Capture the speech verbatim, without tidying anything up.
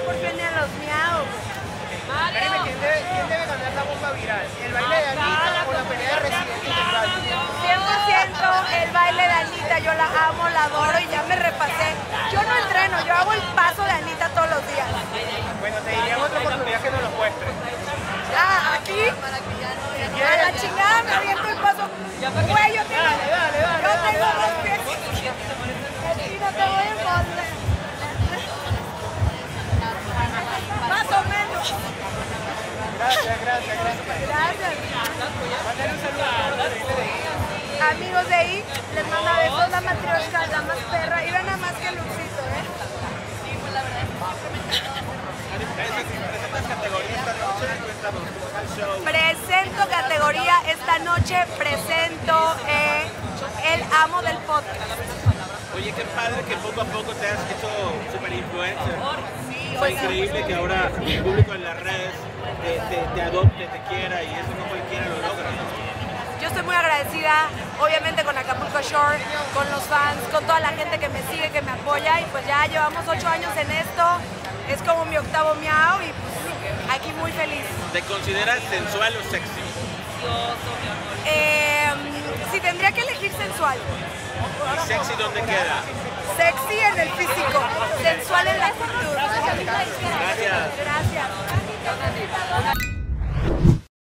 por fin a los miau. Karime, ¿quién debe, ¿quién debe ganar la bomba viral? ¿El baile de Anita o la pelea de Residente y Tecral? cien por ciento el baile de Anita, yo la amo, la adoro y ya me repasé. Yo no entreno, yo hago el paso de Anita todos los días. Bueno, te diría en otra oportunidad que nos lo muestres. Ah, aquí, a la chingada me aviento el paso. Güey, yo tengo, Dale, dale, dale, yo dale, tengo dale. dos pies. Aquí no te voy a encontrar. Más o menos. Gracias, gracias, gracias. Gracias. Mándale un saludo a todos los de ahí. Amigos de ahí, les manda besos la matrioshka, la más perra. Y ven nada más que Luxito, ¿eh? Presento categoría esta noche, presento eh, el amo del podcast. Oye, qué padre que poco a poco te has hecho super influencer. Fue increíble que ahora el público en las redes te, te, te adopte, te quiera y eso no cualquiera lo logra, ¿no? Yo estoy muy agradecida, obviamente, con Acapulco Shore, con los fans, con toda la gente que me sigue, que me apoya. Y pues ya llevamos ocho años en esto. Es como mi octavo miau y pues aquí muy feliz. ¿Te consideras sensual o sexy? Eh, si tendría que elegir sensual. ¿Y sexy dónde queda? Sexy en el físico, sensual en la actitud. Gracias. Gracias.